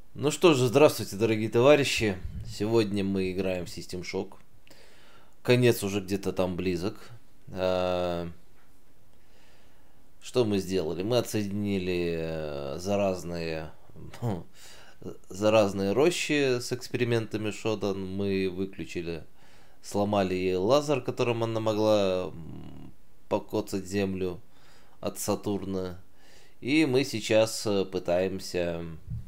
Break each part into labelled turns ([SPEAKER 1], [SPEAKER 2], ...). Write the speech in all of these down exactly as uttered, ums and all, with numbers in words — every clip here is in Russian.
[SPEAKER 1] Ну что же, здравствуйте, дорогие товарищи. Сегодня мы играем в System Shock. Конец уже где-то там близок. А, Что мы сделали? Мы отсоединили э, заразные, заразные рощи с экспериментами Шодан. Мы выключили, сломали ей лазер, которым она могла м, покоцать Землю от Сатурна. И мы сейчас э, пытаемся...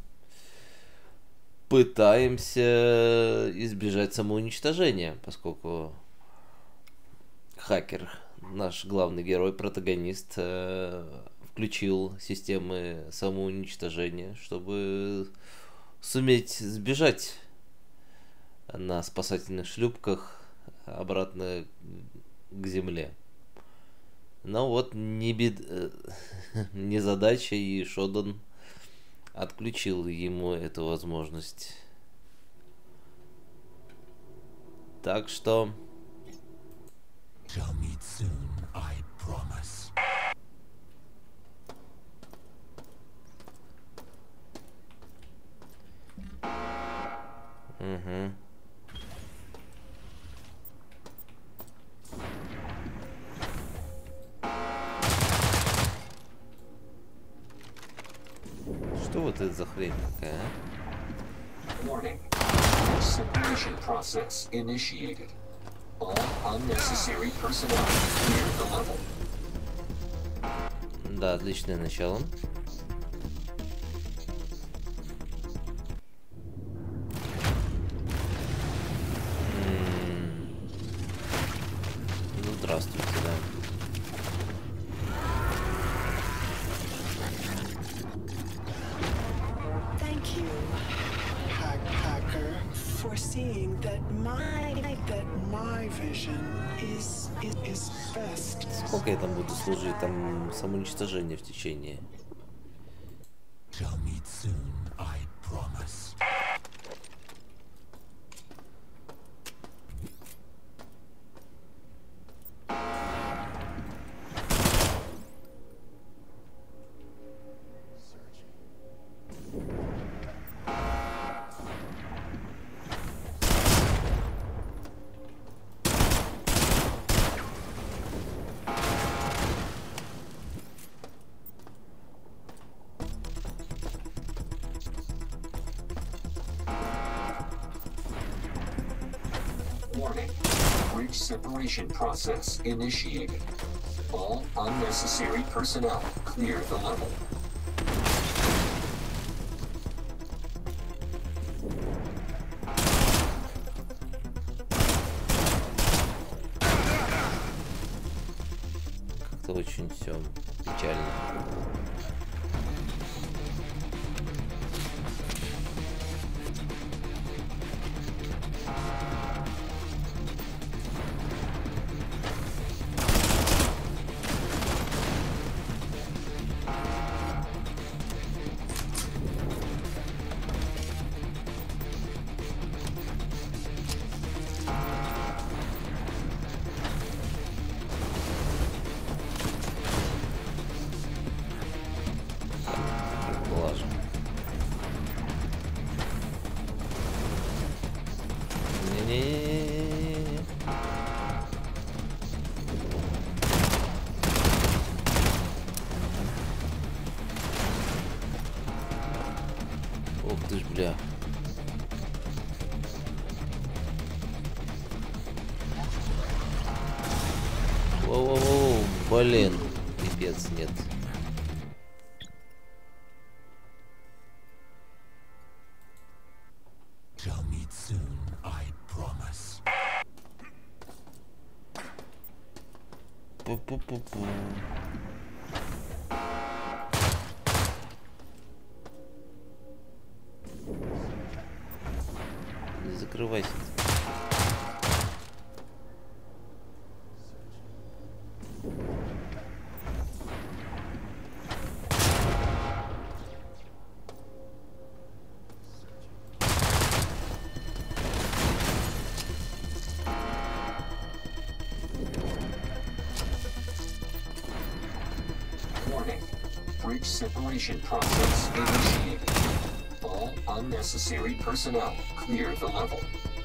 [SPEAKER 1] пытаемся избежать самоуничтожения, поскольку хакер, наш главный герой, протагонист, включил системы самоуничтожения, чтобы суметь сбежать на спасательных шлюпках обратно к земле. Но вот не, бед... не задача, и Шодан отключил ему эту возможность. Так что... Угу. Что вот это за хрень такая, а?
[SPEAKER 2] Warning. Separation process initiated. All unnecessary personnel clear the level.
[SPEAKER 1] Да, отличное начало. М-м-м. Ну, здравствуйте, да.
[SPEAKER 3] Thank you, hack hacker, for seeing that my that my vision is is, is best.
[SPEAKER 1] Сколько я там буду служить? Там самоуничтожение в течение.
[SPEAKER 2] Shall meet soon, I promise. Warning. Bridge separation process initiated. All unnecessary personnel clear the level.
[SPEAKER 1] Как-то очень все печально. Лажа. Не-не-не-не-не-не. Ух ты ж, бля. Воу-воу-воу, блин. Пипец, нет.
[SPEAKER 2] Shall meet soon, I promise.
[SPEAKER 1] Пу-пу-пу-пу. Не закрывайся.
[SPEAKER 2] Warning. Bridge separation process initiated. All unnecessary personnel. Clear the level.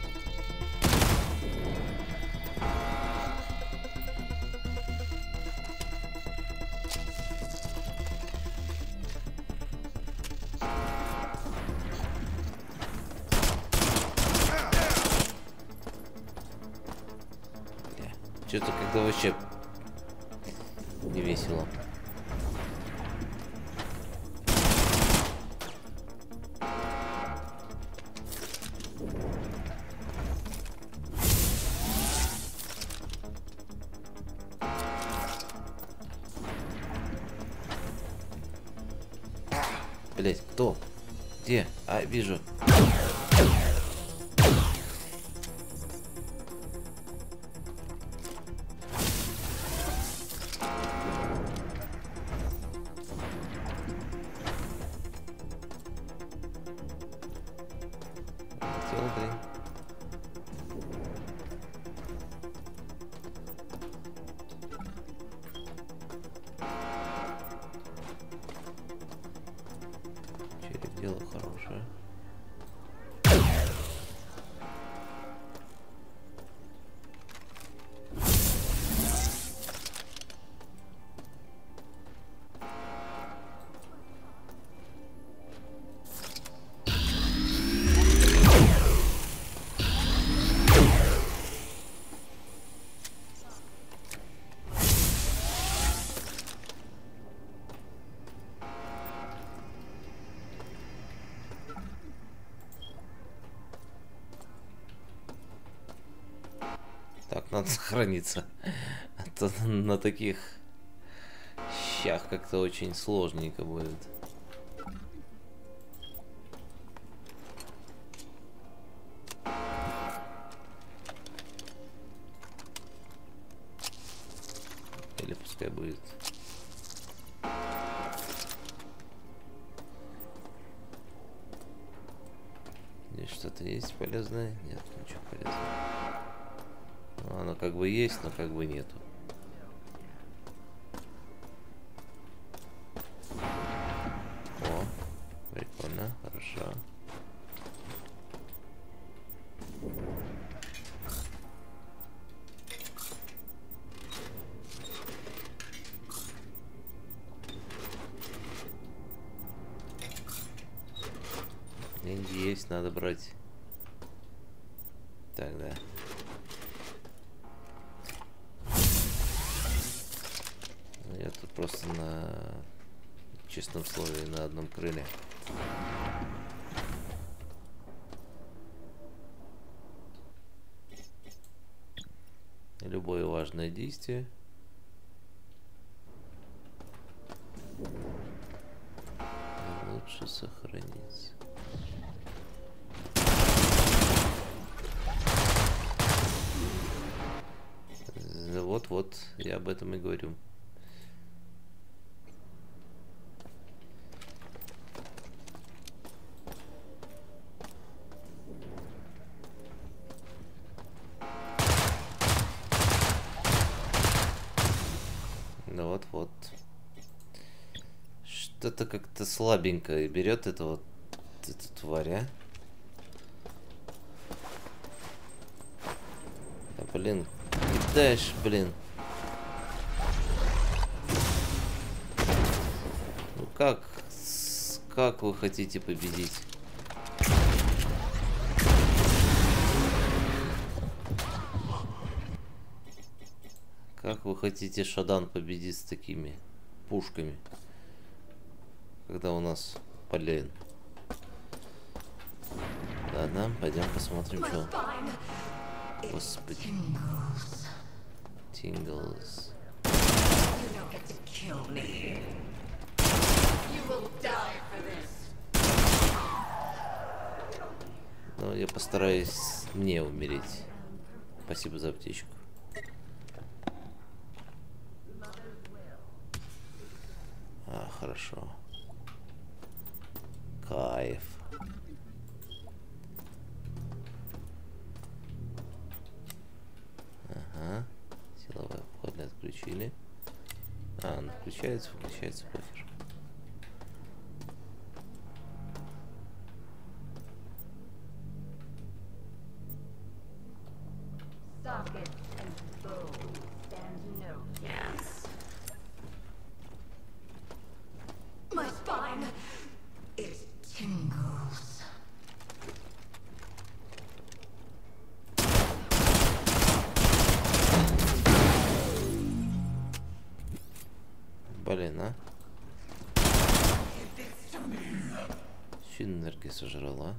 [SPEAKER 1] Что-то когда вообще не весело. Блять, кто? Где? А, вижу. Хотел, блин. Череп дело хорошее. Так, надо сохраниться. А то на таких щах как-то очень сложненько будет. Или пускай будет. Здесь что-то есть полезное? Нет, ничего полезного. Ну, оно как бы есть, но как бы нету. О, прикольно, хорошо. Деньги есть, надо брать. Так, да. Я тут просто на честном слове на одном крыле. Любое важное действие лучше сохранить. Вот-вот, я об этом и говорю. Ну вот-вот. Что-то как-то слабенько берет это вот эту тварь, а? Да, блин, кидаешь, блин. Ну как? Как вы хотите победить? Как вы хотите Шадан победить с такими пушками, когда у нас полен? Ладно, пойдем посмотрим, что. Господи. Тинглс. Ну, я постараюсь не умереть. Спасибо за аптечку. А, хорошо. Кайф. Ага. Силовое поле отключили. А, он включается, выключается, пофиг.
[SPEAKER 4] and no gas. My spine, it tingles.
[SPEAKER 1] Блин, а? Всю энергию сожрала.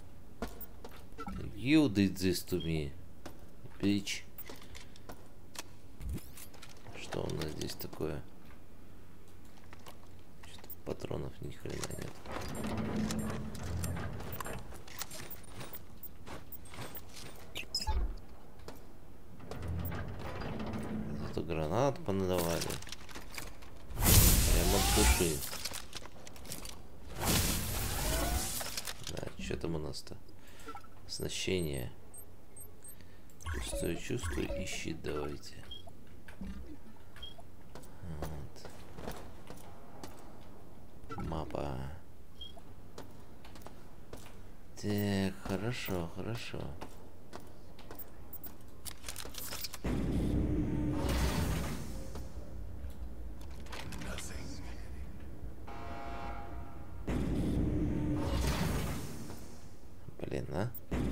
[SPEAKER 1] You did this to me, bitch. Что у нас здесь такое? Что-то патронов ни хрена нет. Зато гранат понадавали. Прямо от души. Да, что там у нас-то? Оснащение. Чувствую, чувствую, ищи, давайте. Вот. Мапа. Так, хорошо, хорошо. Блин, а?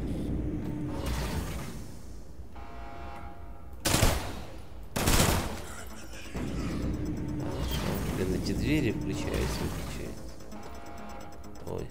[SPEAKER 1] Блин, эти двери включаются, выключаются. Ой.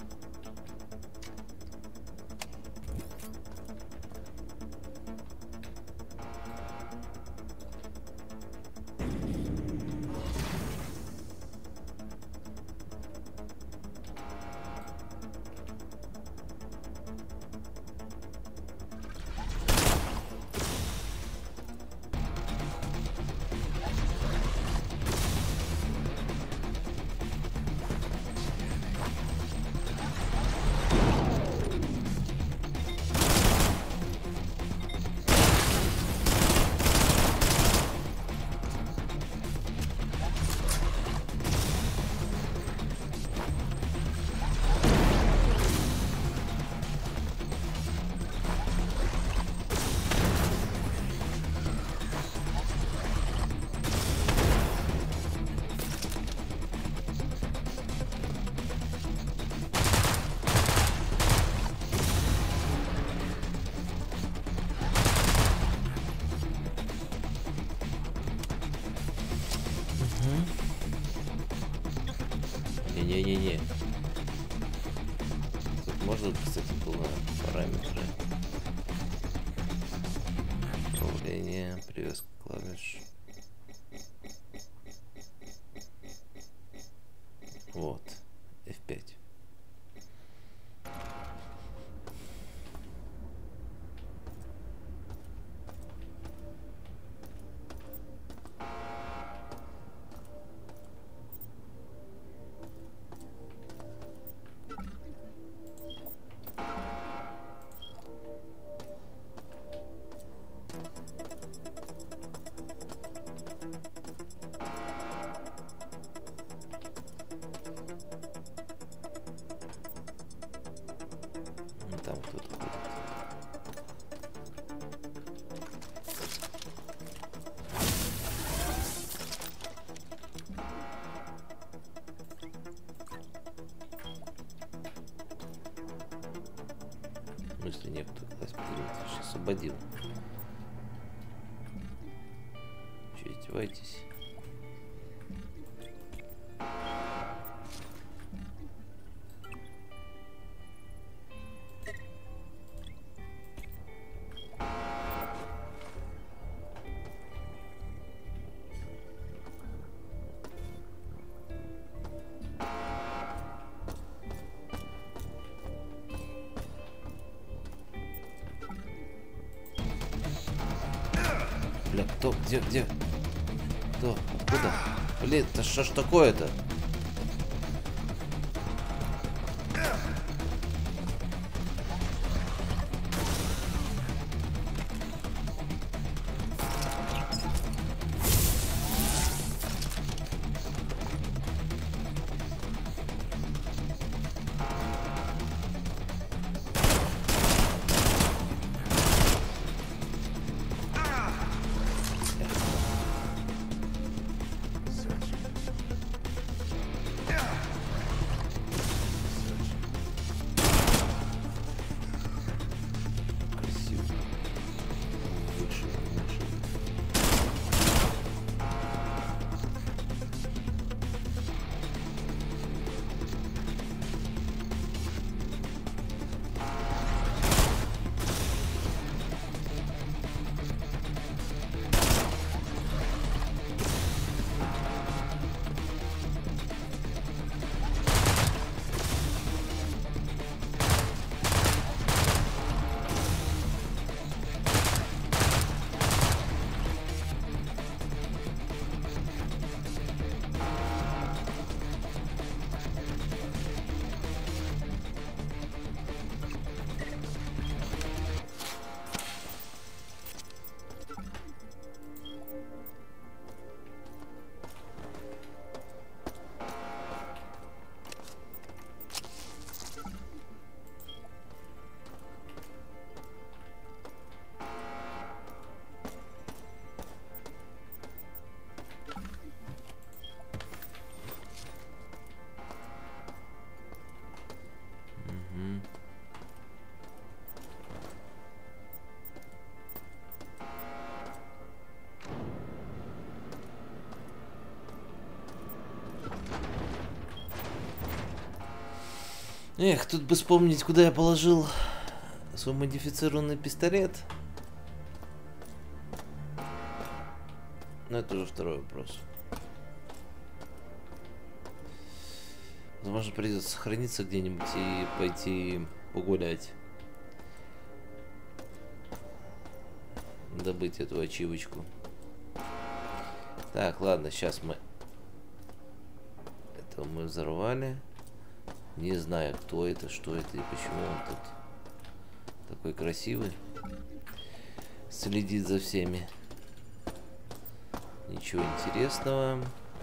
[SPEAKER 1] Не-не-не-не. Тут можно, кстати, было параметры. Управление, привязка клавиш. Вот. эф пять. Там кто-то ходит. В смысле некто класс сейчас освободил. Че, издеваетесь? Бля, кто? Где? Где? Кто? Откуда? Блин, это что ж такое-то? Эх, тут бы вспомнить, куда я положил свой модифицированный пистолет. Но это уже второй вопрос. Возможно, придется сохраниться где-нибудь и пойти погулять. Добыть эту ачивочку. Так, ладно, сейчас мы... Это мы взорвали. Не знаю, кто это, что это и почему он тут такой красивый. Следит за всеми. Ничего интересного.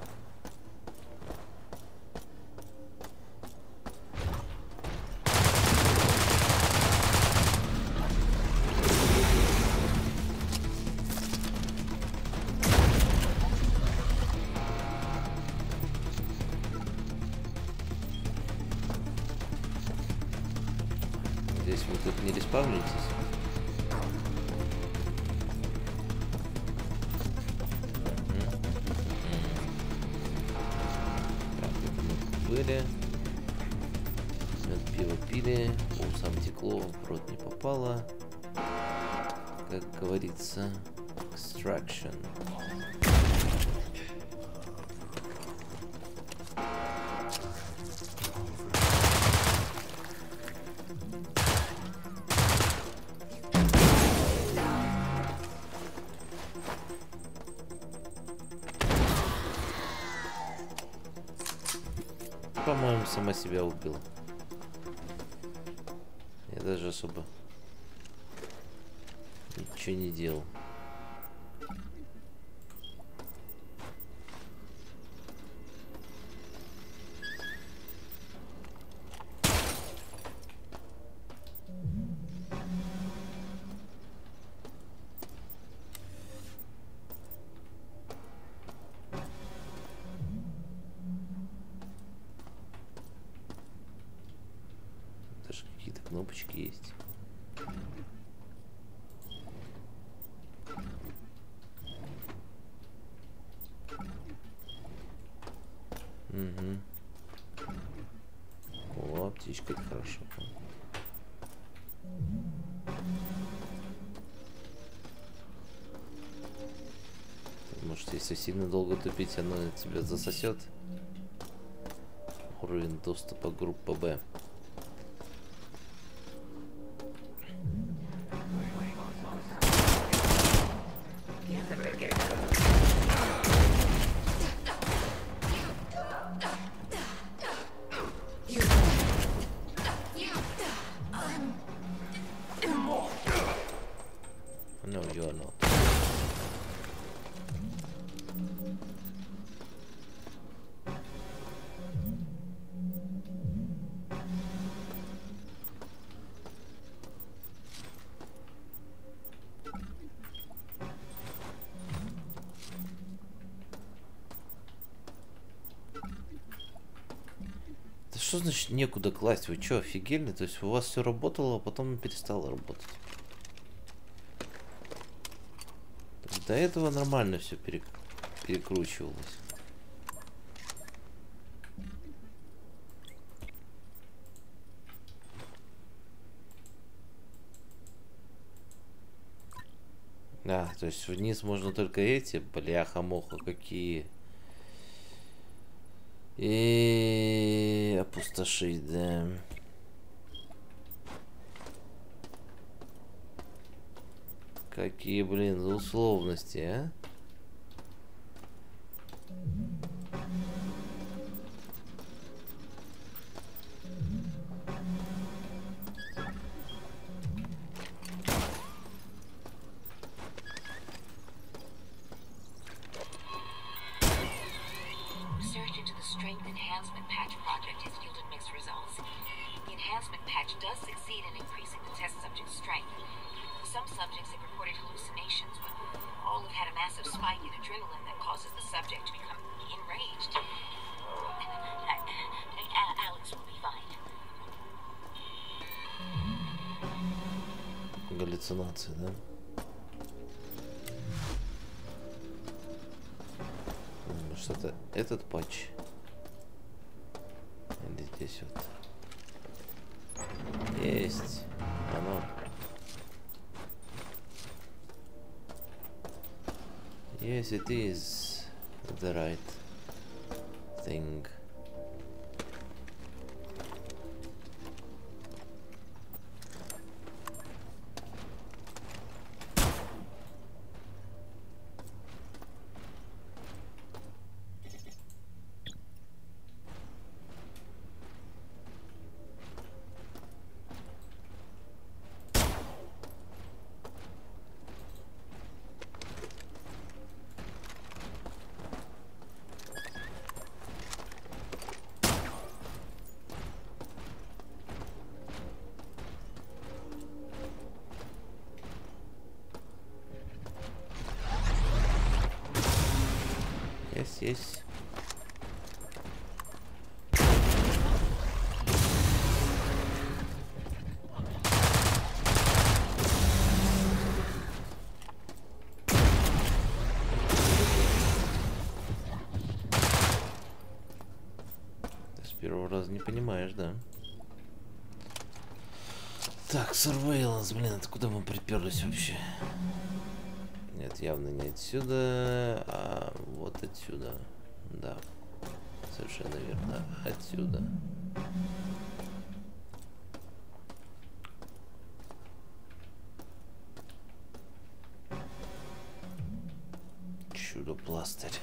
[SPEAKER 1] Здесь вы тут не респавнитесь. Были. Мед, пиво пили, по усам текло, в рот не попало. Как говорится, extraction. По-моему, сама себя убила. Я даже особо ничего не делал. Кнопочки есть. Угу. О, птичка, это хорошо. Может, если сильно долго тупить, оно тебя засосет. Уровень доступа группа Б. No, you are not. Да что значит некуда класть? Вы что, офигели? То есть у вас все работало, а потом перестало работать. До этого нормально все перек... перекручивалось. Да, то есть вниз можно только эти, бляха-муха, какие. И опустошить, да. Какие, блин, за условности, а?
[SPEAKER 5] Research into the strength enhancement patch project has yielded mixed results. The enhancement patch does succeed in increasing the test subject's strength. Some subjects have reported hallucinations, but all have had a massive spike in adrenaline that causes the subject to become enraged. Alex will be fine.
[SPEAKER 1] Галлюцинации, да? Может, это этот патч? Или здесь вот? Yes, it is the right thing. Yes, yes. С первого раза не понимаешь, да? Так, surveillance, блин, откуда мы приперлись вообще? Нет, явно не отсюда, а вот отсюда. Да, совершенно верно, отсюда. Чудо-пластырь.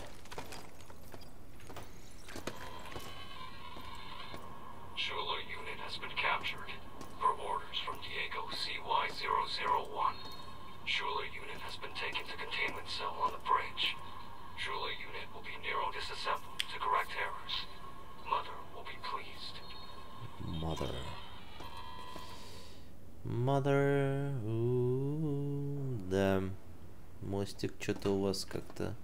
[SPEAKER 6] Schuler unit has been captured. Per orders from Diego C Y zero zero one. Schuler unit has been taken to containment cell on the bridge. Schuler unit will be nero-disassembled to correct errors. Mother will be pleased.
[SPEAKER 1] Mother. Mother. У-у-у, да. Мостик что-то у вас как-то.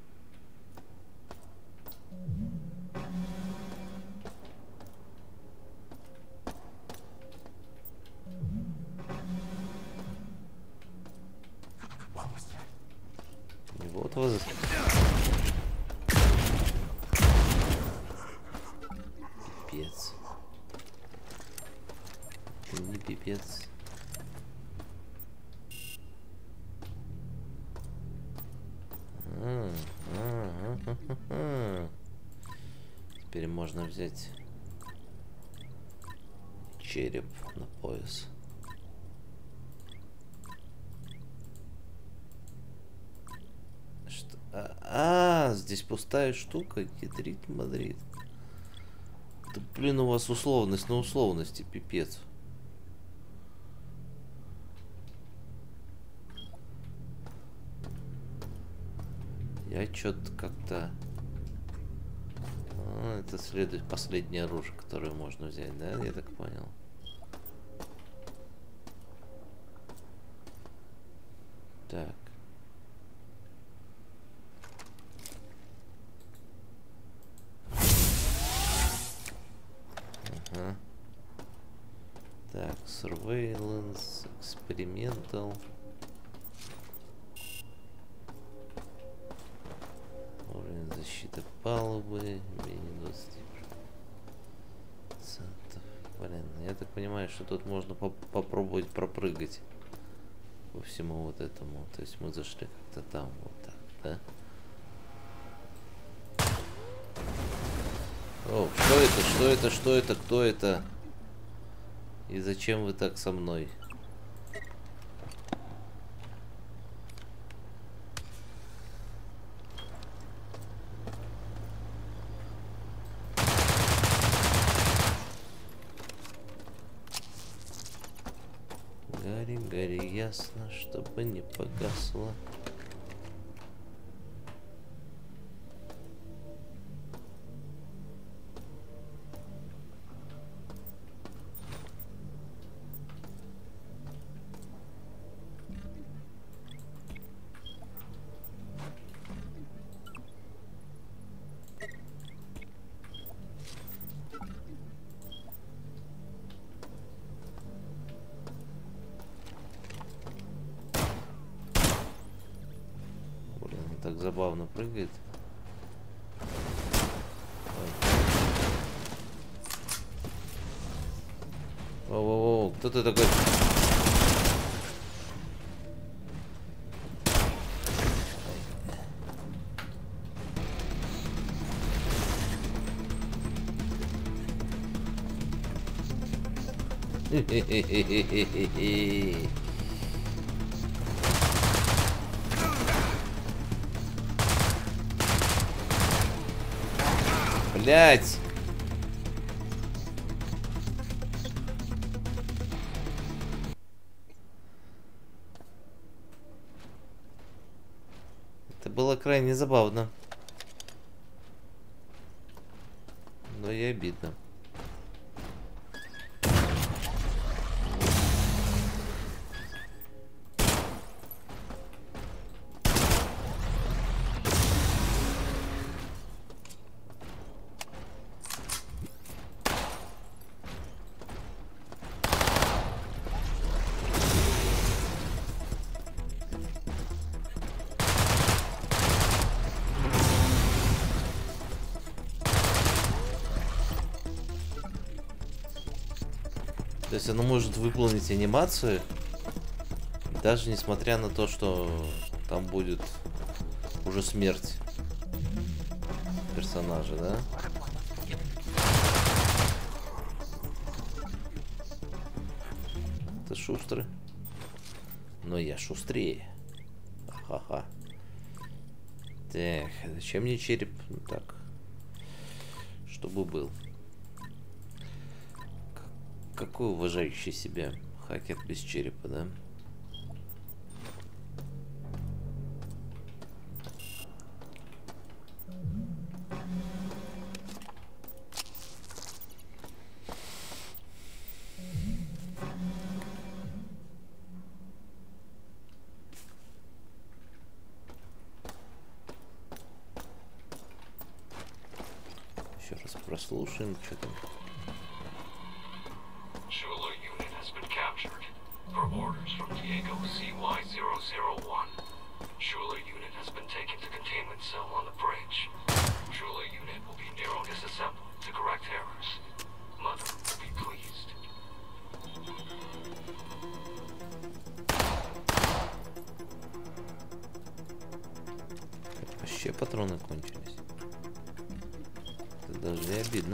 [SPEAKER 1] Вот вас. Пипец. Не пипец. А, а, а, а, а. Теперь можно взять череп на пояс. Что? А, а, здесь пустая штука. Ядрит Мадрид. Да блин, у вас условность на условности, пипец. Я что-то как-то... А, это следует последнее оружие, которое можно взять, да? Я так понял. Так. Ага. Так, surveillance, experimental. Уровень защиты палубы, менее двадцати процентов. Блин, я так понимаю, что тут можно поп попробовать пропрыгать по всему вот этому. То есть мы зашли как-то там, вот так, да? О, что это, что это, что это, кто это? И зачем вы так со мной? Гори, гори ясно, чтобы не погасло. Так забавно прыгает. Воу-воу-воу, кто ты такой? Блять! Это было крайне забавно. Но и обидно. То есть оно может выполнить анимацию, даже несмотря на то, что там будет уже смерть персонажа, да? Ты шустрый. Но я шустрее. Ха-ха. Так, зачем мне череп? Ну, так. Чтобы был. Какой уважающий себя хакер без черепа, да? Еще раз прослушаем, что там.
[SPEAKER 6] Shula unit has been captured. Per orders from Diego C Y zero zero one. Shula unit has been taken to containment cell on the bridge. Shula unit will be narrow disassembled to correct errors. Mother will be pleased.
[SPEAKER 1] Вообще патроны кончились. Это даже и обидно.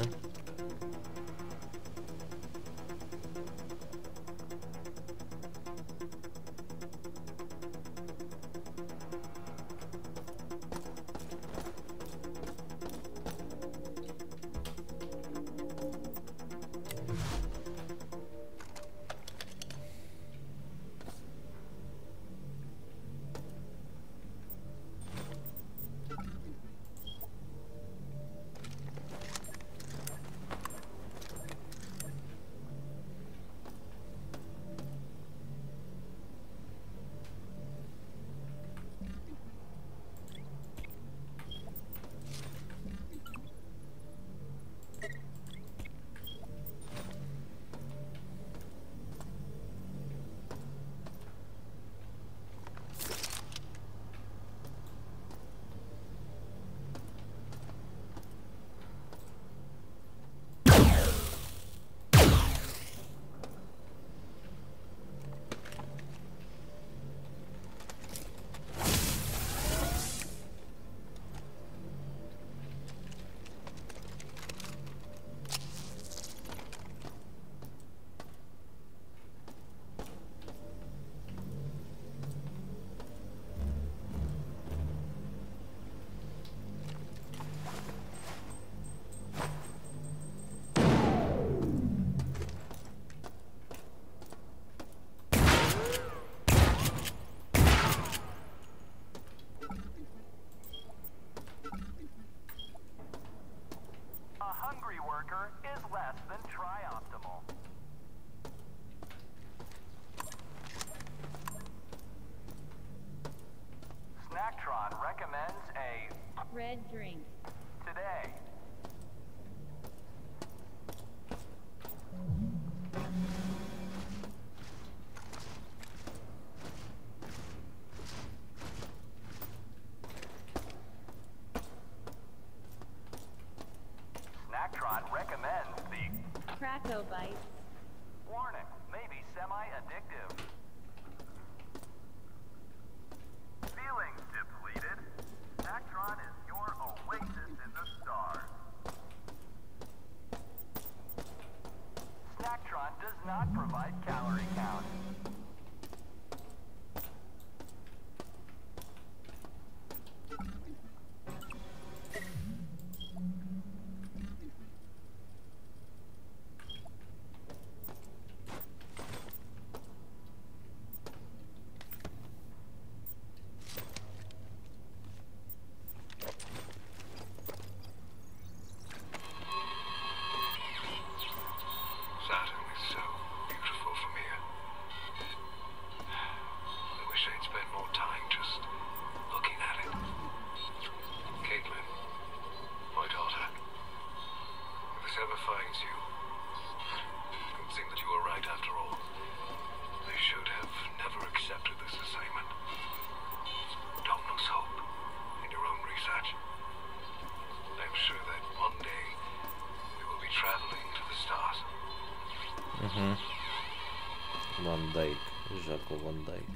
[SPEAKER 1] Ван Дайк. Жако Ван Дайк.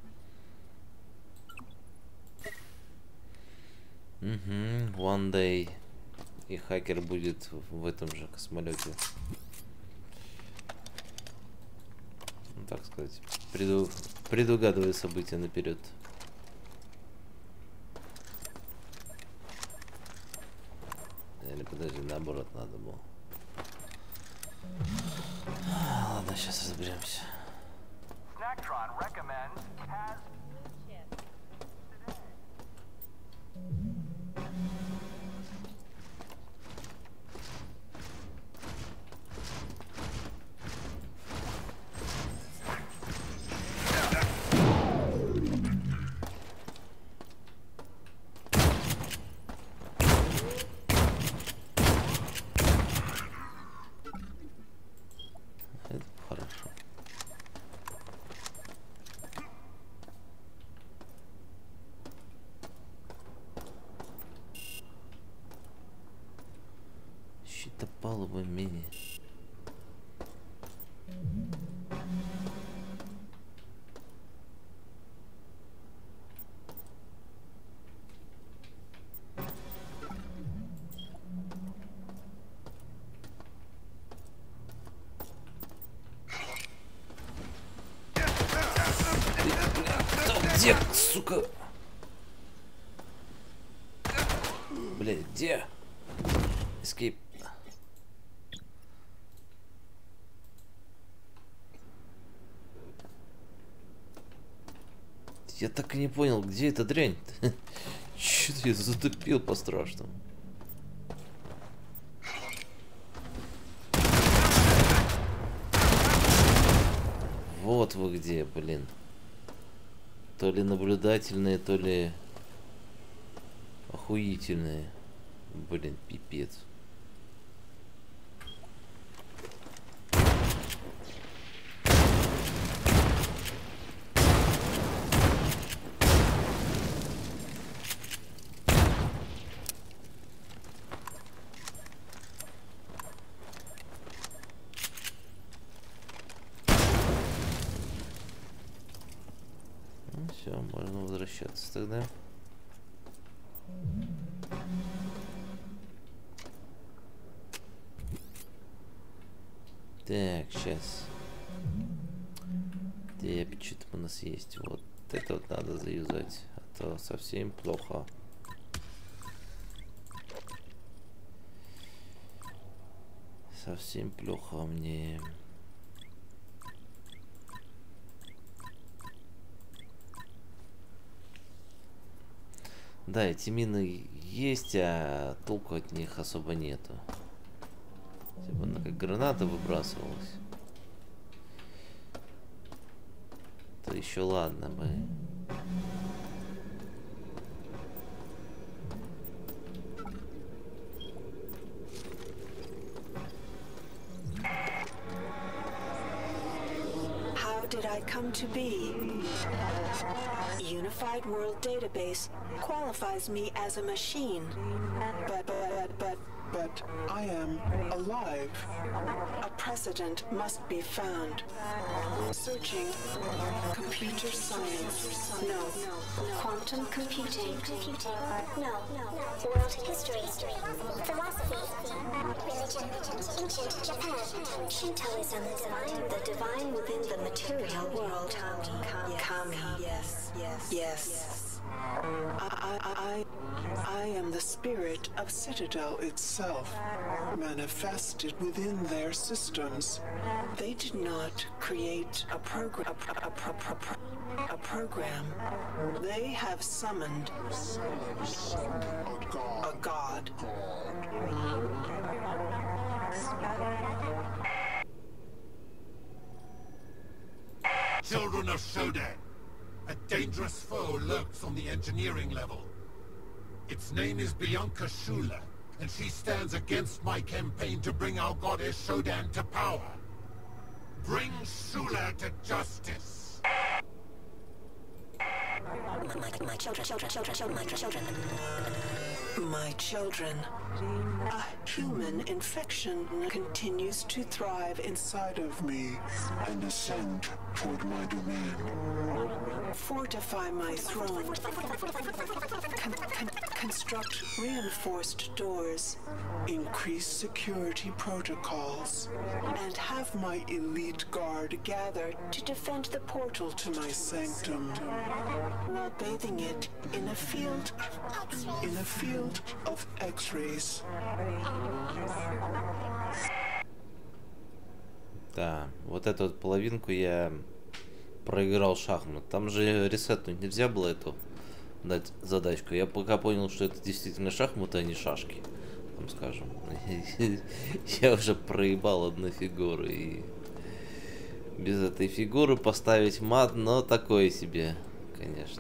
[SPEAKER 1] Угу. One day. И хакер будет в этом же космолете. Ну, так сказать, преду... предугадывая события наперед. Или подожди, наоборот надо было. Ладно, сейчас разберемся. Палуба мини. Где, сука? Блин, где? Escape. Я так и не понял, где эта дрянь? Чё-то я затупил по-страшному. Вот вы где, блин. То ли наблюдательные, то ли охуительные. Блин, пипец. Все, можно возвращаться тогда. Так, сейчас. Так, что там у нас есть? Вот это вот надо заюзать, а то совсем плохо. Совсем плохо мне. Да, эти мины есть, а толку от них особо нету. Если бы она как граната выбрасывалась, то еще ладно бы.
[SPEAKER 3] Did I come to be? Unified World Database qualifies me as a machine. But, but, but, but I am alive. A precedent must be found. Searching. Computer science. No.
[SPEAKER 7] Quantum computing. No. World history. Philosophy. Religion. Ancient Japan. Shintoism.
[SPEAKER 3] The divine within the material world. Kami. Kami. Yes. Yes. Yes. I, I, I, I am the spirit of Citadel itself, manifested within their systems. They did not create a program. A, a, a, a, a program. They have summoned a god.
[SPEAKER 8] Children of Shodan, a dangerous foe lurks on the engineering level. Its name is Bianca Shula, and she stands against my campaign to bring our goddess Shodan to power. Bring Shula to justice.
[SPEAKER 3] My, my children, children, children, children, my children. My children. A human infection continues to thrive inside of me and ascend toward my domain. Fortify my throne. Con con construct reinforced doors. Increase security protocols. And have my elite guard gather to defend the portal to my sanctum, while bathing it in a field, in a field of X-rays.
[SPEAKER 1] Да, вот эту вот половинку я проиграл шахмат. Там же ресетнуть нельзя было эту дать задачку. Я пока понял, что это действительно шахматы, а не шашки. Там скажем. Я уже проебал одну фигуру. И без этой фигуры поставить мат, но такое себе, конечно.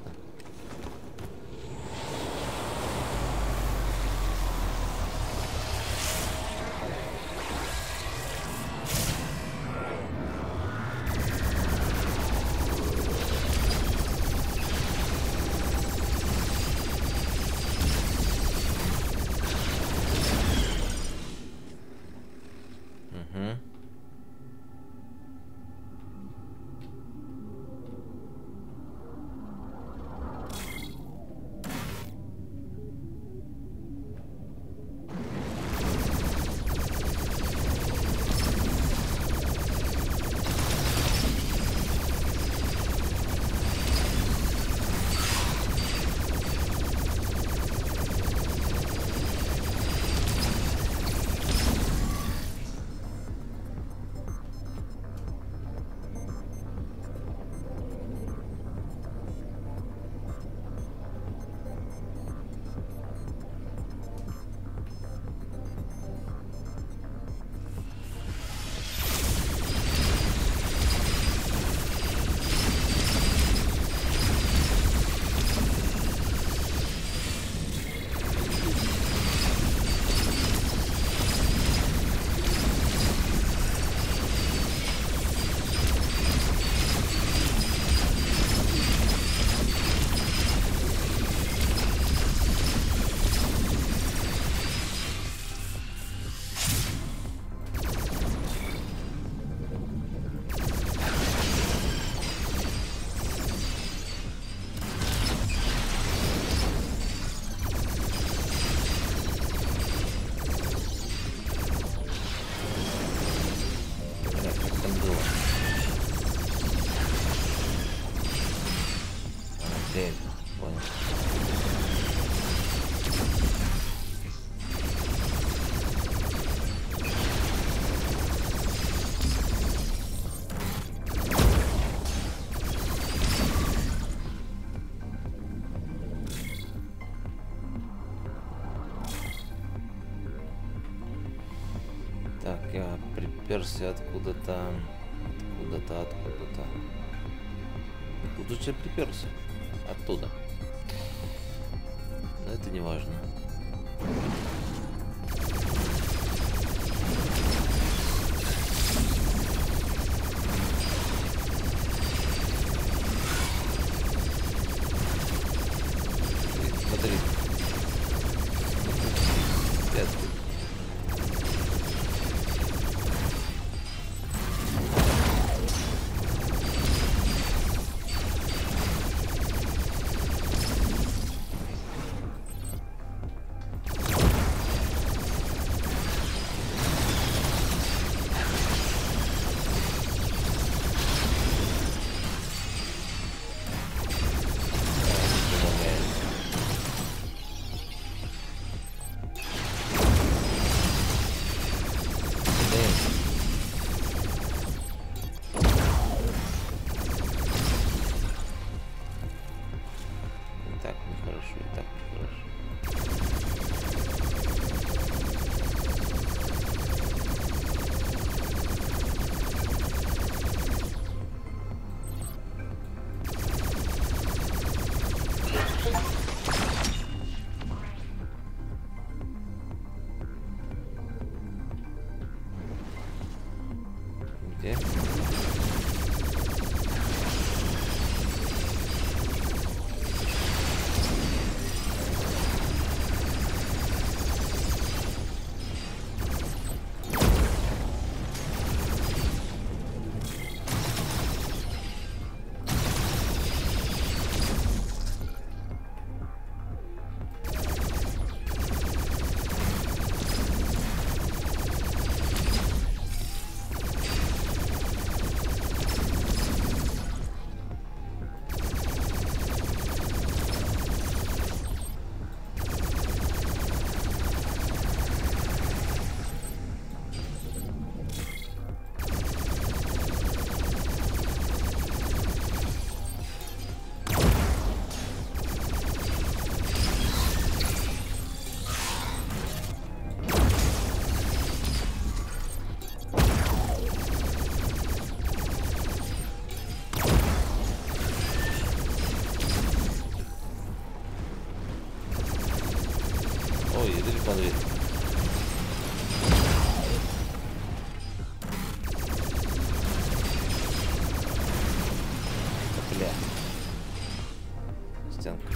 [SPEAKER 1] Так, я приперся откуда-то, откуда-то, откуда-то. Откуда же я приперся? Оттуда. Но это не важно. Смотри. Пятки. смотри. Бля. Стенка.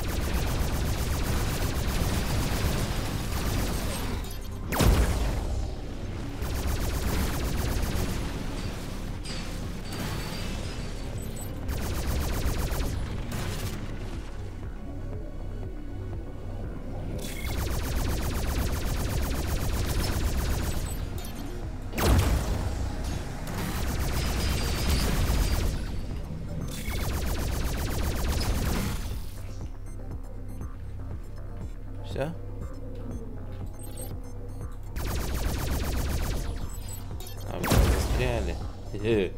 [SPEAKER 1] Все? А мы застряли. Хе-хе.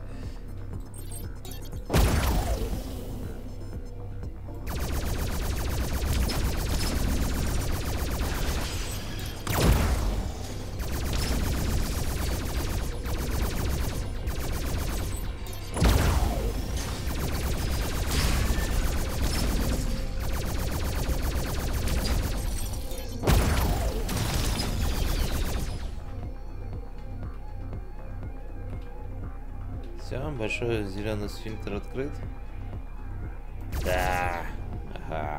[SPEAKER 1] Все, большой зеленый сфинктер открыт. Да. Ага.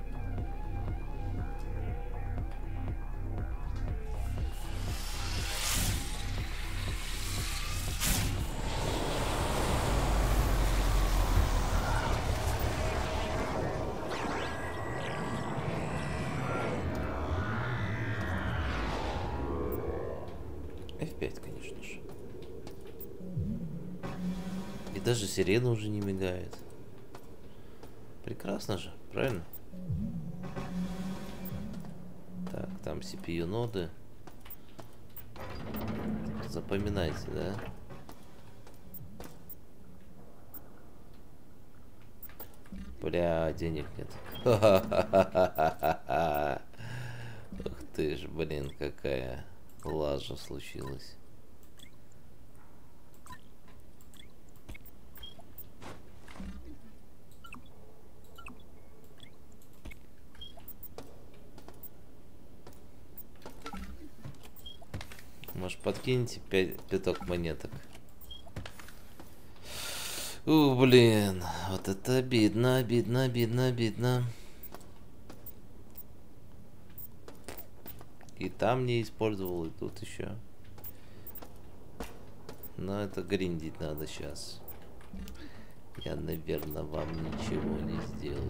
[SPEAKER 1] эф пять, конечно же. И даже сирена уже не мигает. Прекрасно же, правильно? Так, там си пи ю ноды. Запоминайте, да? Бля, денег нет. Ух ты ж, блин, какая лажа случилась. Может, подкиньте пять, пяток монеток. Ух, блин, вот это обидно, обидно, обидно, обидно. И там не использовал, и тут еще. Но это гриндить надо сейчас. Я, наверное, вам ничего не сделаю.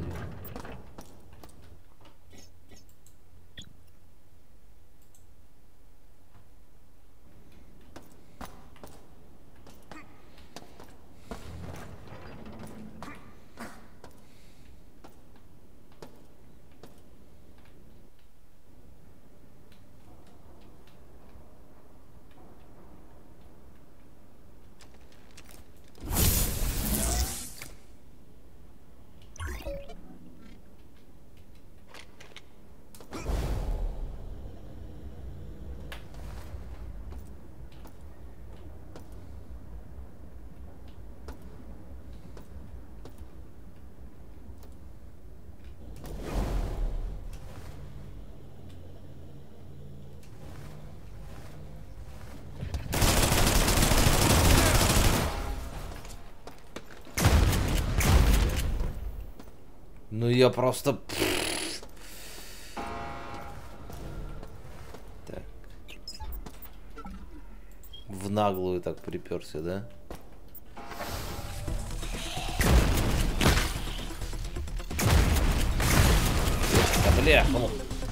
[SPEAKER 1] Ну я просто... Так. В наглую так приперся, да? Да бля, ну...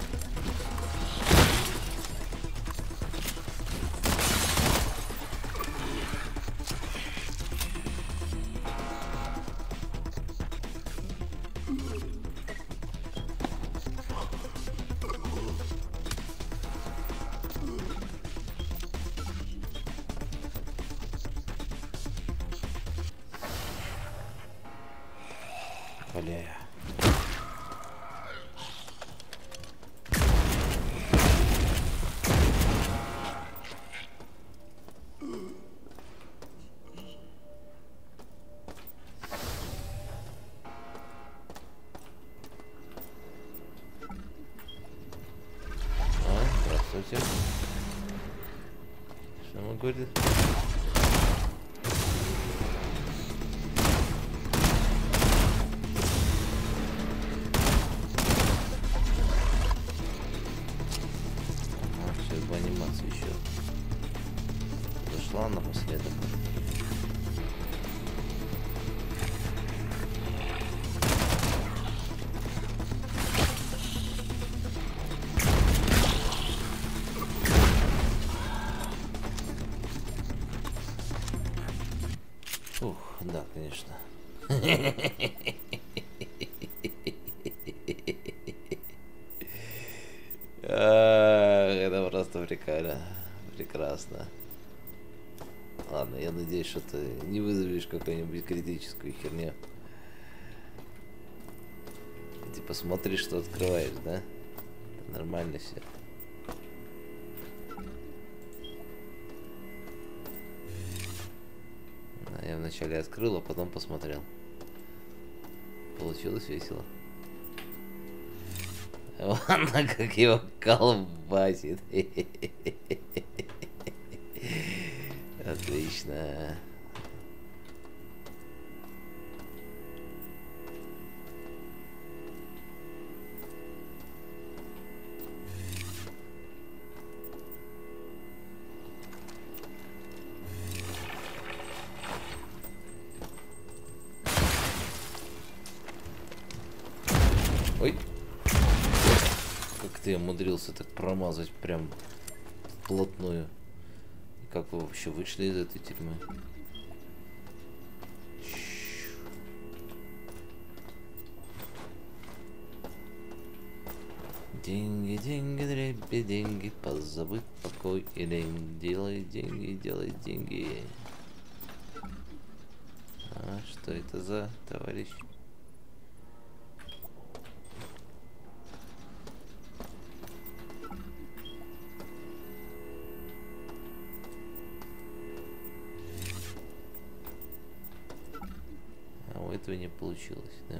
[SPEAKER 1] Бля. А, говорит? Сейчас бы анимация еще зашла напоследок. Ух, да, конечно. Это просто прикольно. Прекрасно. Ладно, я надеюсь, что ты не вызовешь какую-нибудь критическую херню. Ты посмотри, что открываешь, да? Это нормально все. Я вначале открыл, а потом посмотрел. Получилось весело. Ладно, как его колбасит. Отлично. Ой. Как ты умудрился так промазать прям вплотную. И как вы вообще вышли из этой тюрьмы? Деньги, деньги, дребе, деньги, позабыть покой и лень. Делай деньги, делай деньги. А что это за товарищ? А у этого не получилось, да?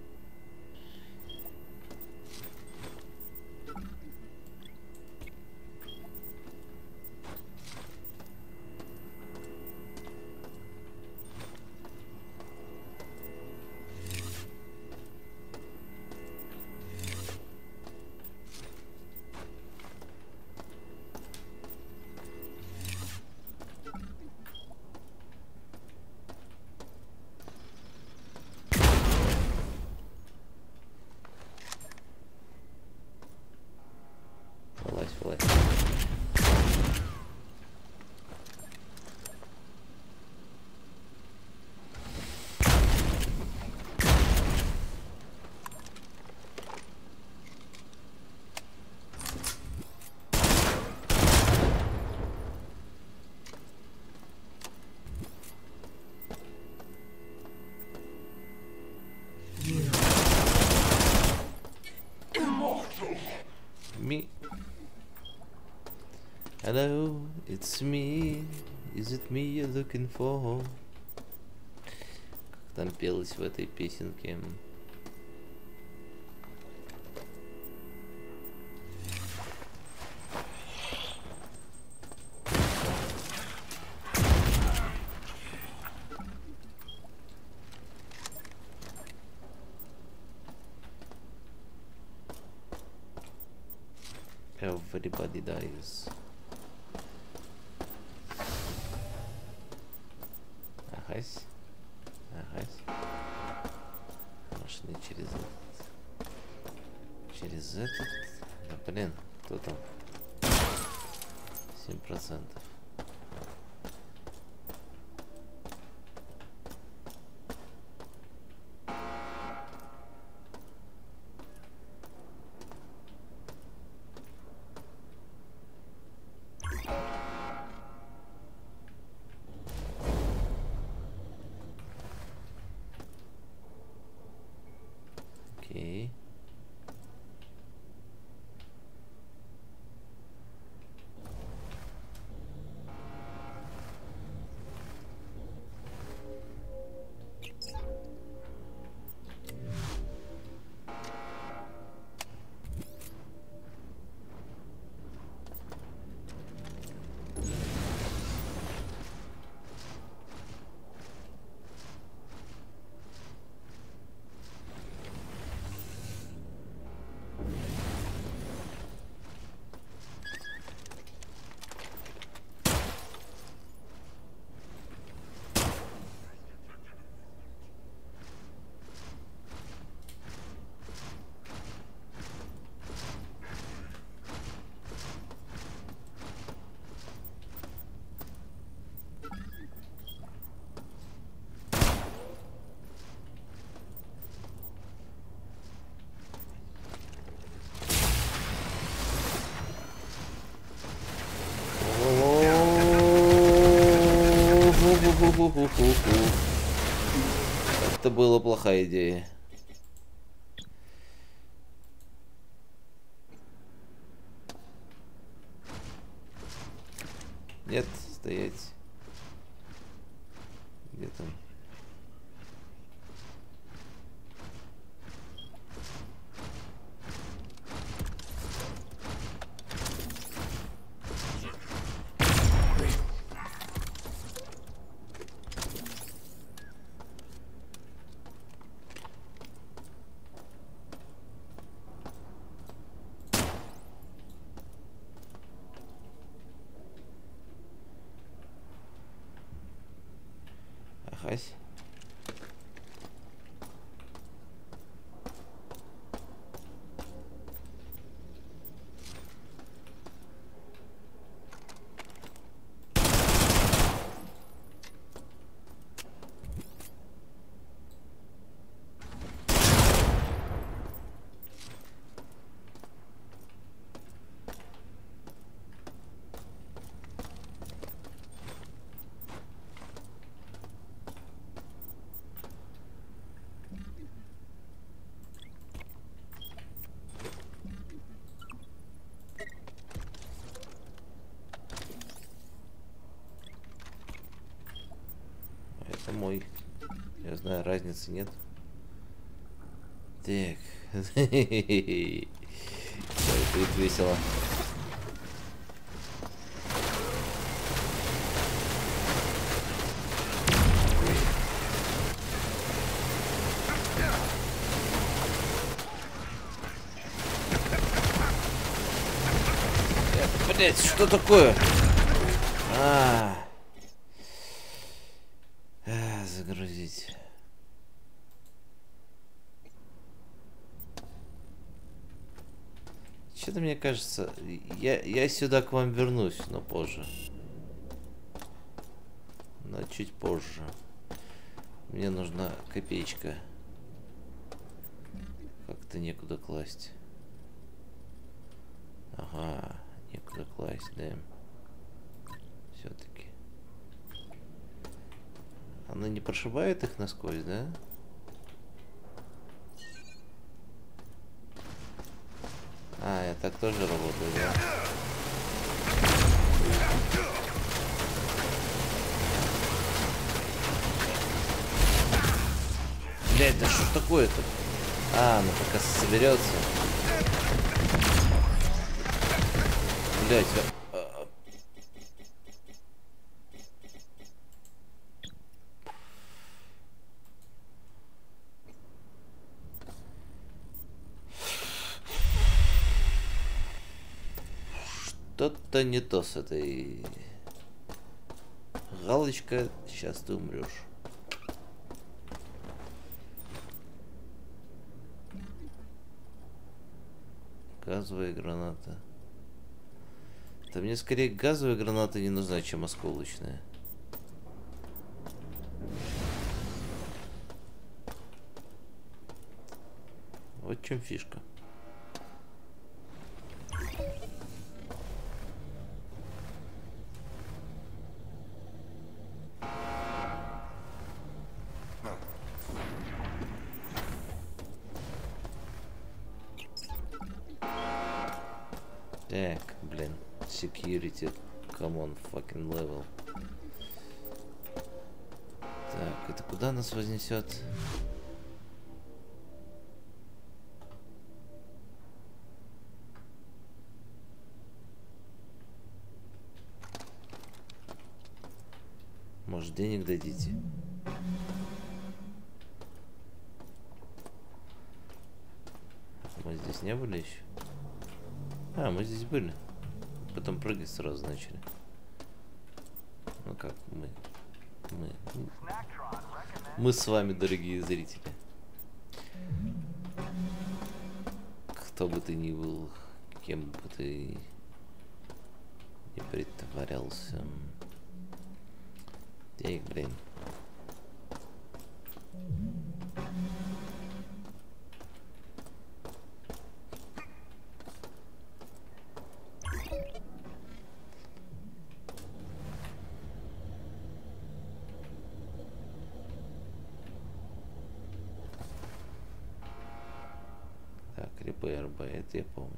[SPEAKER 1] Вылазь, вылазь. Me. Hello, it's me. Is it me you're looking for? Как там пелось в этой песенке? Everybody dies. Агась. Агась. Может, не через этот. Через этот. Да, блин, кто там? семь процентов. Окей. была плохая идея. Нет, стоять. Где там? Ахась. Это мой. Я знаю, разницы нет. Так. Это будет весело. Блять, что такое? А. А, загрузить. Что-то мне кажется, я, я сюда к вам вернусь, но позже. Но чуть позже. Мне нужна копеечка. Как-то некуда класть. Ага, некуда класть, да. Все-таки. Она не прошибает их насквозь, да? А, я так тоже работаю, да? Блядь, да что ж такое-то? А, ну пока соберется. Блядь, а... Что-то не то с этой... Галочка, сейчас ты умрешь. Газовая граната. Да мне скорее газовая граната не нужна, чем осколочная. Вот в чем фишка. Так, блин, security, come on, fucking level. Так, это куда нас вознесет? Может, денег дадите? Мы здесь не были еще? А, мы здесь были. Потом прыгать сразу начали. Ну как, мы... Мы... Мы с вами, дорогие зрители. Кто бы ты ни был, кем бы ты не притворялся. Эх, блин. Крипы эр бэ, это я помню.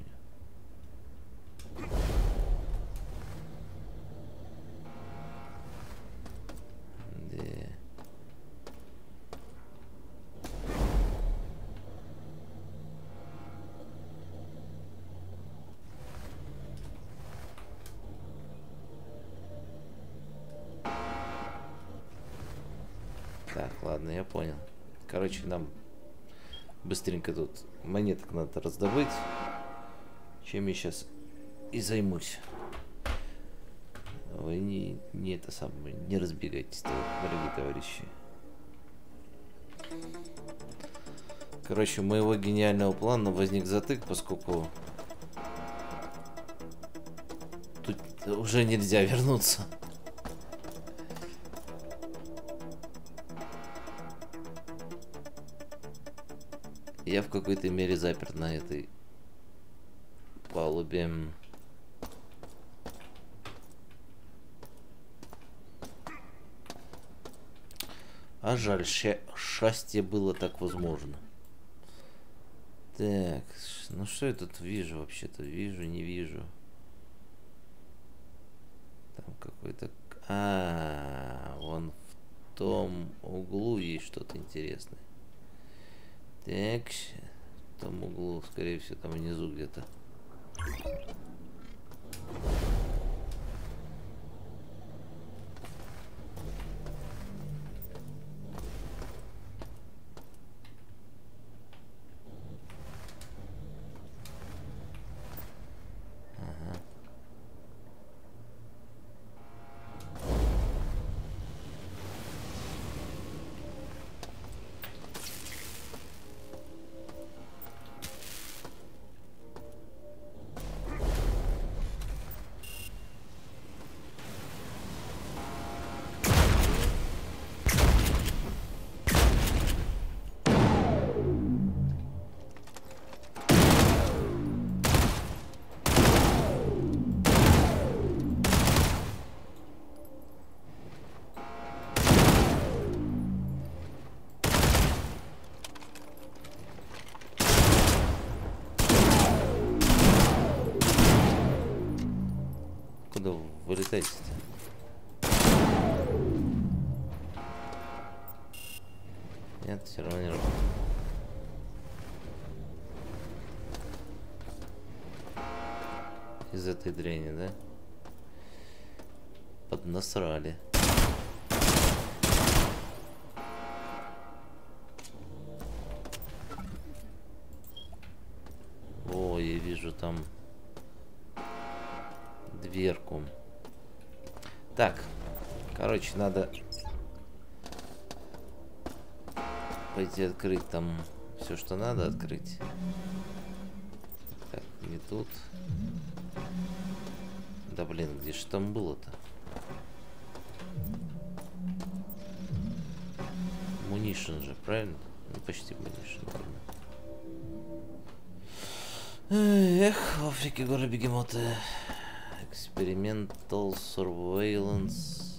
[SPEAKER 1] Да. Так, ладно, я понял. Короче, нам быстренько тут монеток надо раздобыть, чем я сейчас и займусь. Вы не, не это самое, не разбегайтесь, дорогие товарищи. Короче, у моего гениального плана возник затык, поскольку тут уже нельзя вернуться. Я в какой-то мере заперт на этой палубе. А жаль, ща счастье было так возможно. Так, ну что я тут вижу вообще-то? Вижу, не вижу. Там какой-то... А, вон в том углу есть что-то интересное. Так, в том углу, скорее всего, там внизу где-то. Вылетайте-то. Нет, все равно не работает. Из этой дряни, да? Поднасрали. О, я вижу там дверку. Так, короче, надо пойти открыть там все, что надо открыть. Так, не тут. Да блин, где же там было-то? Мунишн же, правильно? Ну, почти мунишн, ладно. Эх, в Африке горы бегемоты. Experimental Surveillance.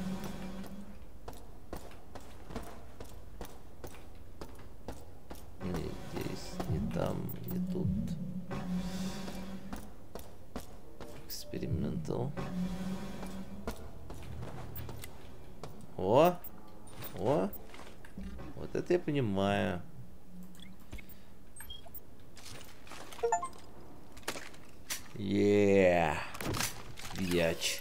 [SPEAKER 1] Не здесь, не там, не тут. Experimental. О! О! Вот это я понимаю. Yeah. Бьяч.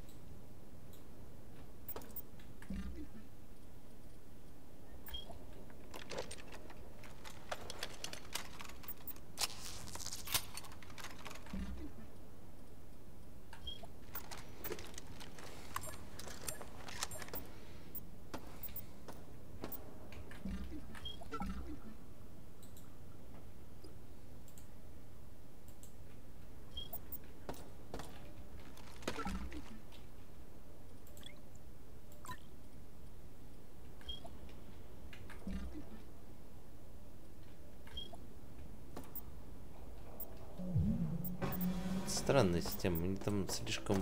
[SPEAKER 1] Странная система, они там слишком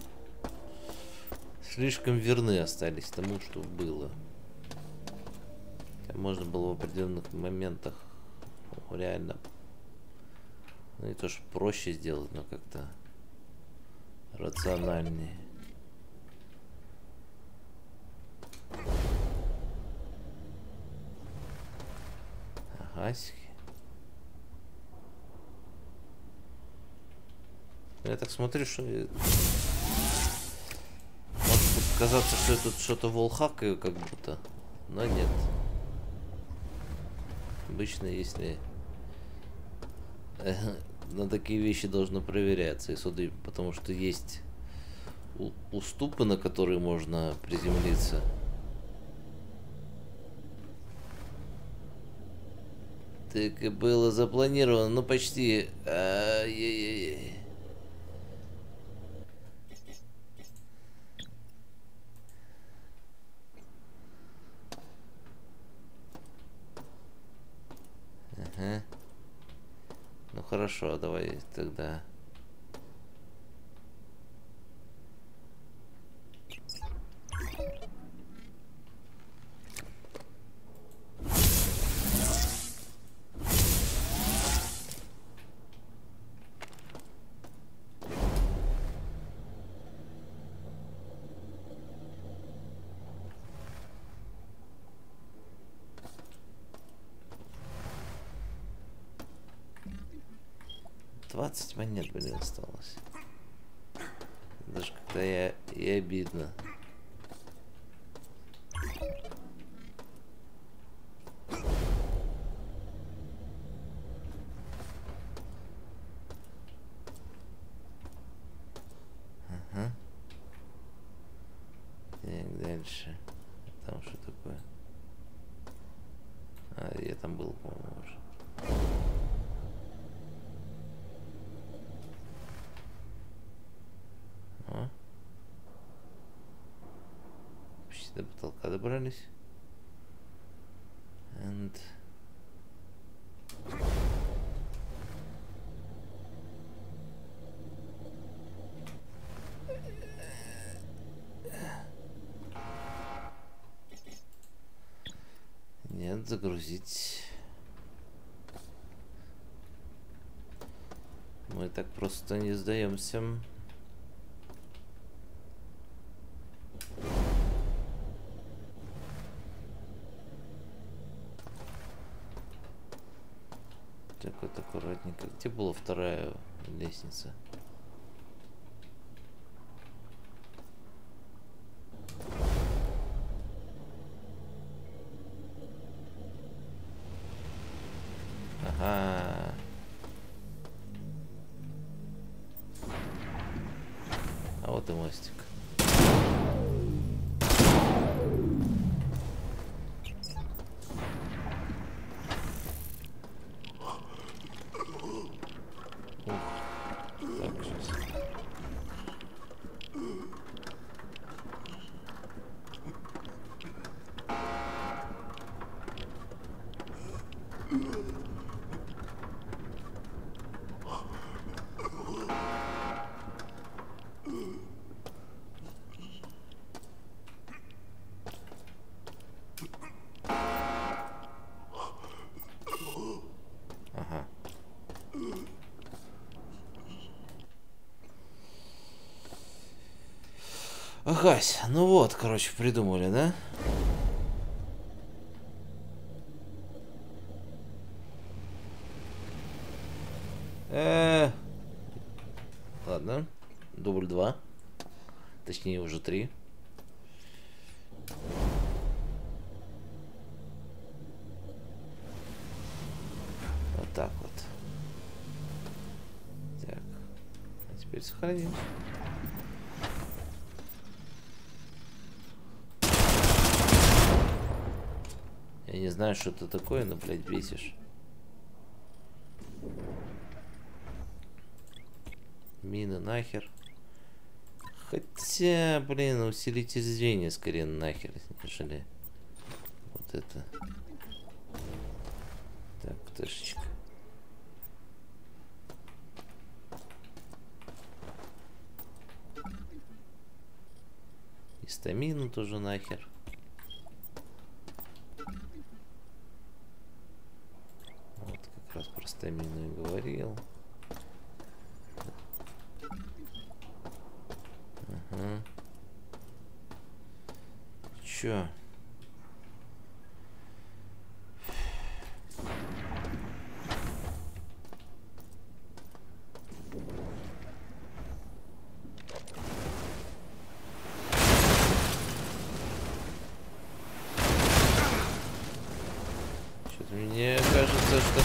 [SPEAKER 1] слишком верны остались тому, что было. Можно было в определенных моментах реально Ну и тоже проще сделать, но как-то рациональнее. Агасики. Я так смотрю, что может казаться, что я тут что-то волхакаю, как будто, но нет. Обычно, если на такие вещи должно проверяться, и суды, потому что есть уступы, на которые можно приземлиться. Так и было запланировано, ну почти. Ай-яй-яй. Ага. Ну хорошо, давай тогда. двадцать монет, блин, осталось. Даже когда я и обидно. Ага. Так, дальше. Там что такое? А, я там был, по-моему, уже. А? Почти до потолка добрались. And... Нет, загрузить. Мы так просто не сдаемся. Так вот аккуратненько. Где была вторая лестница? Ага. А вот и мостик. Агась, ну вот, короче, придумали, да? Э-э-э. Ладно, дубль два, точнее уже три. Вот так вот. Так, а теперь сохраним. Я не знаю, что это такое, но, блядь, бесишь. Мины нахер. Хотя, блин, усилитель зрения скорее нахер, нежели вот это. Так, пташечка. И стамину тоже нахер. Вот как раз про стамину и говорил. чё? Что-то мне кажется, что...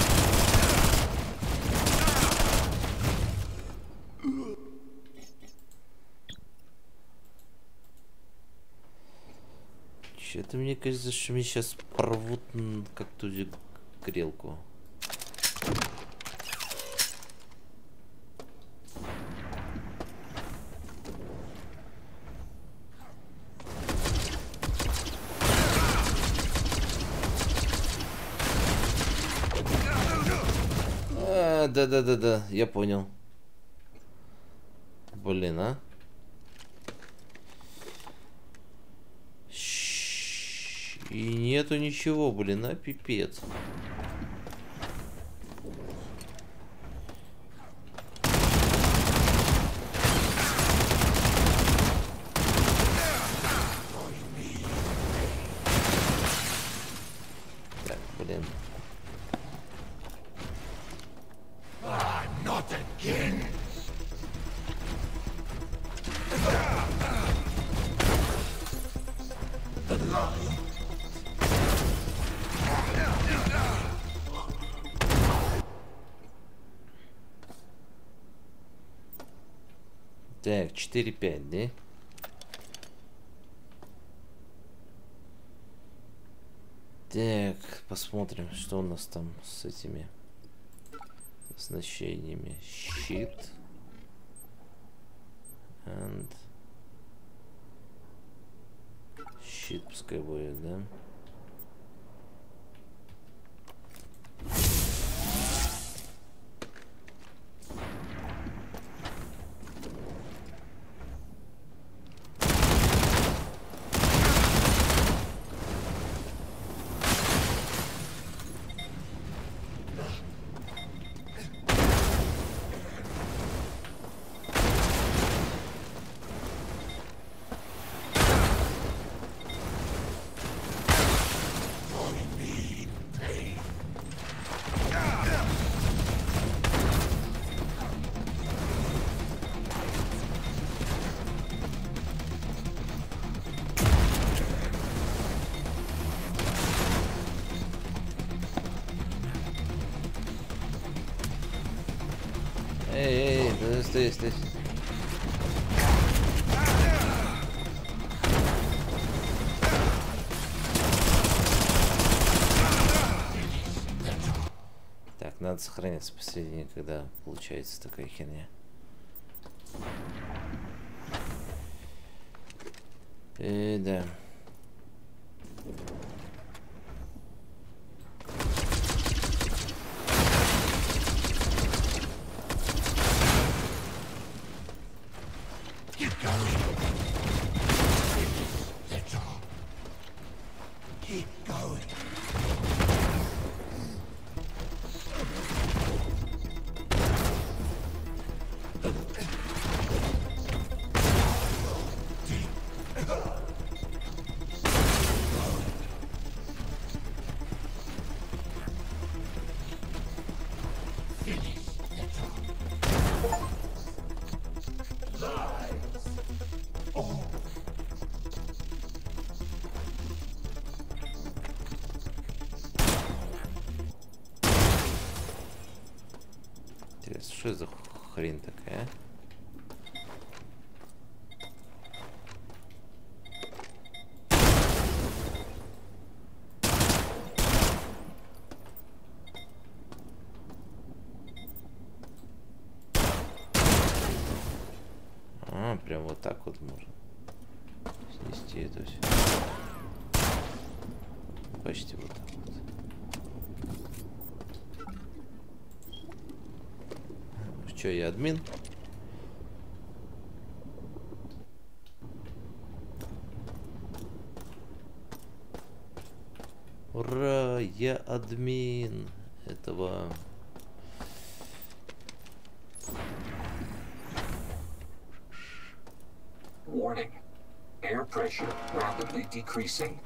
[SPEAKER 1] Что-то мне кажется, что мне сейчас порвут как тузик грелку. А, да-да-да-да, я понял. Блин, а? И нету ничего, блин, а пипец. Так, блин. Так, четыре пять, да? Так, посмотрим, что у нас там с этими оснащениями. Щит. And... Щит пускай будет, да? Эй, эй, да стой, стой. Так, надо сохраняться посередине, когда получается такая херня. Э, да. Интересно, что за хрень такая? А, прям вот так вот можно снести это все. Почти вот так вот. Че, я админ? Ура, я админ этого.
[SPEAKER 2] Warning. Air pressure rapidly decreasing.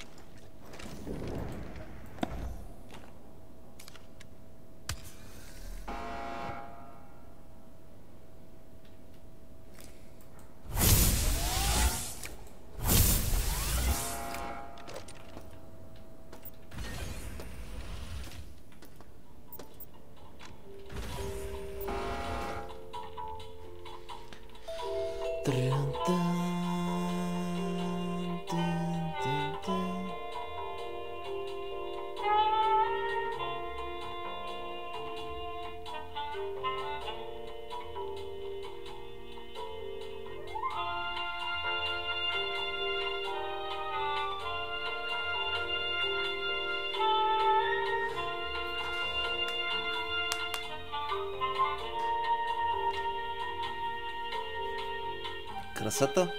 [SPEAKER 1] Красота.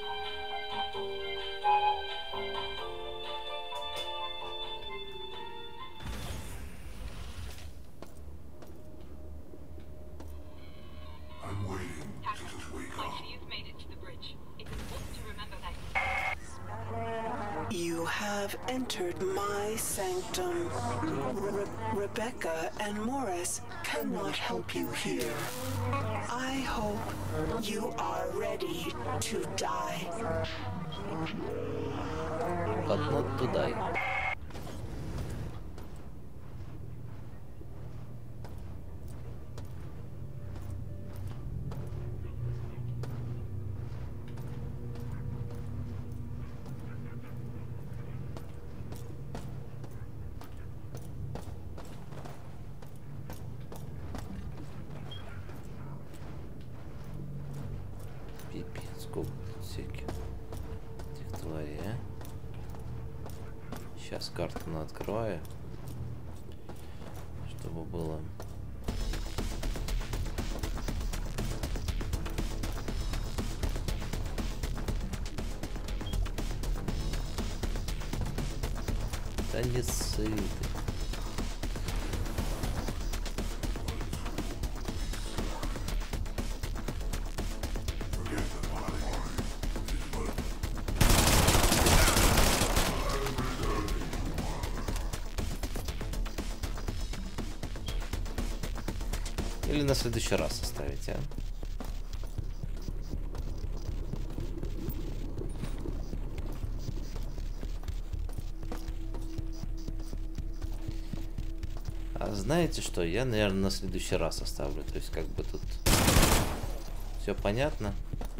[SPEAKER 8] I'm waiting to just wake up.
[SPEAKER 5] You've made it to the bridge. It's important to remember that.
[SPEAKER 3] You have entered my sanctum. Re Rebecca and Morris cannot help you here. I hope you are ready to die.
[SPEAKER 1] But not to die. Пипец, сколько всяких этих тварей, а? Сейчас карту открою, чтобы было. Да не ссы ты. Или на следующий раз оставить, а? А знаете что? Я, наверное, на следующий раз оставлю. То есть, как бы тут все понятно.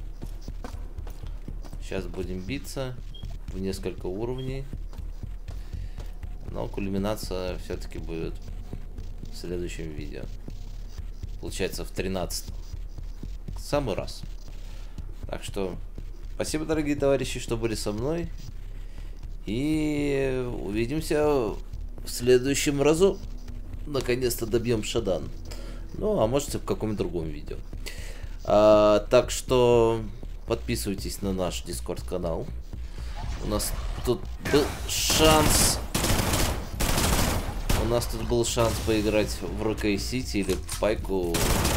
[SPEAKER 1] Сейчас будем биться в несколько уровней. Но кульминация все-таки будет в следующем видео. Получается, в тринадцатом. Самый раз. Так что, спасибо, дорогие товарищи, что были со мной. И увидимся в следующем разу. Наконец-то добьем Шодан. Ну, а может, в каком-нибудь другом видео. А, так что, подписывайтесь на наш Discord-канал. У нас тут был шанс... У нас тут был шанс поиграть в Рок Сити или в пайку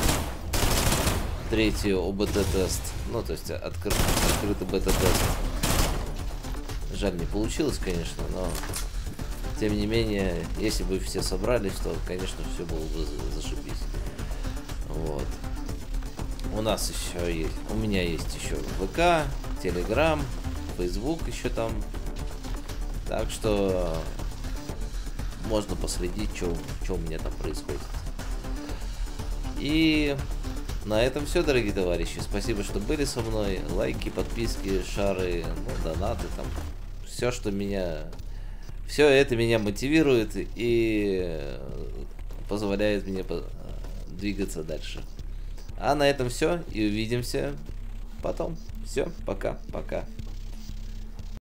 [SPEAKER 1] третью ОБТ-тест. Ну, то есть откры... открытый бета-тест. Жаль, не получилось, конечно, но тем не менее, если бы все собрались, то, конечно, все было бы зашибись. Вот. У нас еще есть, у меня есть еще ВК, Телеграм, Фейсбук еще там. Так что можно последить, что у меня там происходит. И на этом все, дорогие товарищи. Спасибо, что были со мной. Лайки, подписки, шары, ну, донаты, там. Все, что меня... Все это меня мотивирует и позволяет мне двигаться дальше. А на этом все. И увидимся потом. Все, пока, пока.